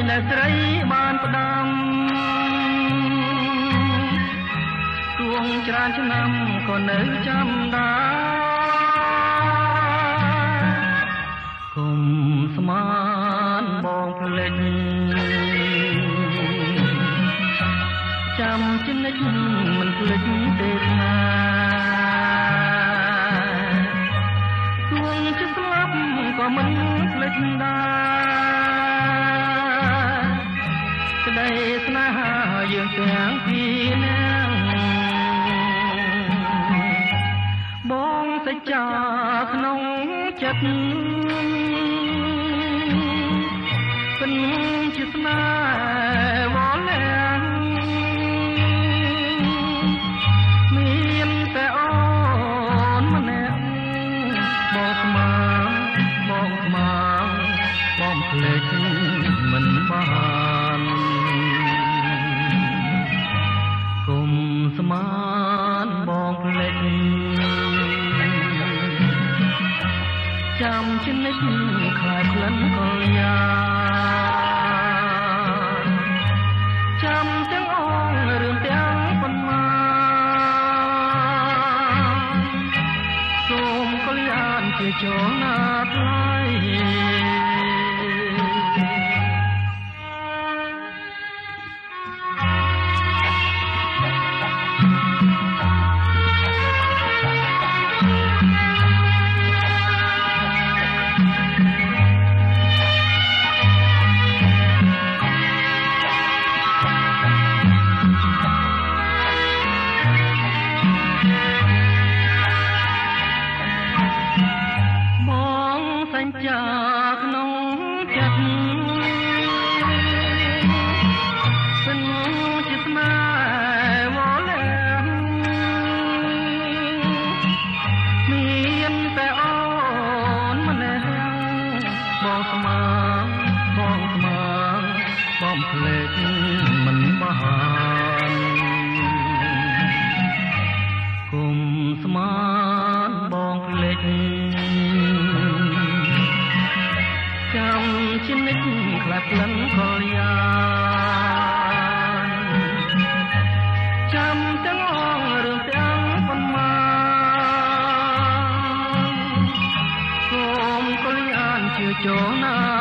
អ្នកស្រីបានផ្ដាំទួងច្រើនឆ្នាំក៏នៅចាំដែរគុំស្មានបងភ្លេចចាំជានិច្ចមិនភ្លេចទេណាទួងជាស្លាប់ក៏មិនភ្លេចដែរក្តីស្នេហាយើងទាំងពីរនាក់បងសេចក្ដីក្នុងចិត្តពិនជាស្នេហ៍វល់លាំងមានតែអូនម្នាក់បងស្មានបងស្មានបងភ្លេចមិនបានគុំស្មានបងភ្លេចចាំជានិច្ចខ្លាចក្លិនកលយាចាំទាំងអងរឿងទាំងប៉ុន្មានសូមកលយានជាចូលណាថ្លៃចាក្នុងចិត្តពិនជាស្នេហ៍វល់លាំងមានតែអូនម្នាក់បងស្មានបងស្មានបងភ្លេចមិនបានគុំស្មានបងភ្លេចចាំជានិច្ចខ្លាចក្លិនកលយាចាំទាំងអងរឿងទាំងប៉ុន្មានសូមកលយានជឿចូលណា